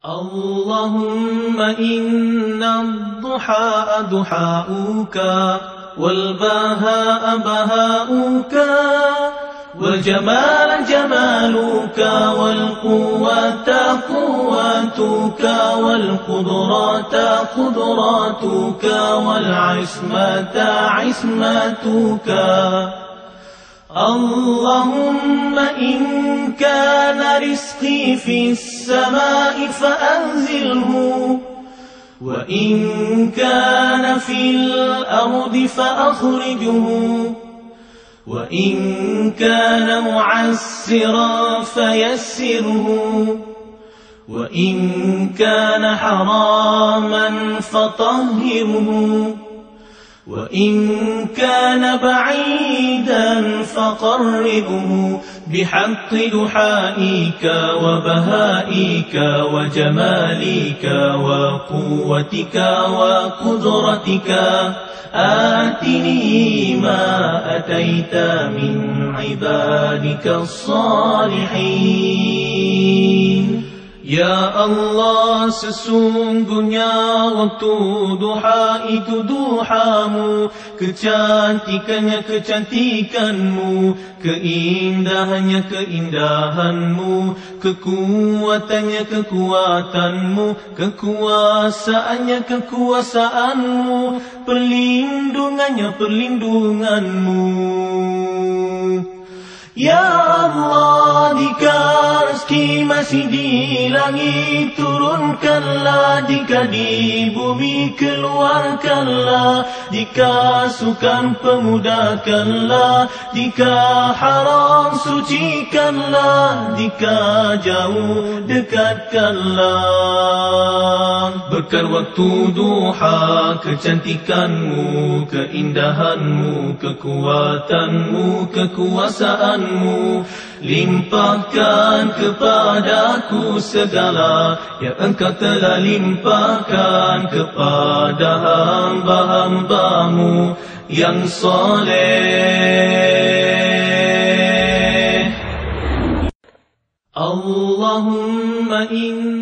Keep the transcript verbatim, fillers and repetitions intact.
اللهم إن الضحى ضحاؤك والبهاء بهاؤك والجمال جمالك والقوة قوتك والقدرات قدراتك والعصمة عصمتك. اللهم إن كان رزقي في السماء فأنزله، وإن كان في الأرض فأخرجه، وإن كان معسرا فيسره، وإن كان حراما فطهره، وإن كان بعيدا فقربه بحق دحائك وبهائك وجمالك وقوتك وقدرتك. آتني ما أتيت من عبادك الصالحين. Ya Allah, sesungguhnya waktu duha itu duhamu, kecantikannya kecantikanmu, keindahannya keindahanmu, kekuatannya kekuatanmu, kekuasaannya kekuasaanmu, perlindungannya perlindunganmu. Ya Allah, jika rezeki masih di langit turunkanlah, jika di bumi keluarkanlah, jika sukan pemudahkanlah, jika haram sucikanlah, jika jauh dekatkanlah. Berkat waktu duha, kecantikanmu, keindahanmu, kekuatanmu, kekuasaanmu, limpahkan kepadaku segala yang Engkau telah limpahkan kepada hamba-hambamu yang soleh. Allahumma inna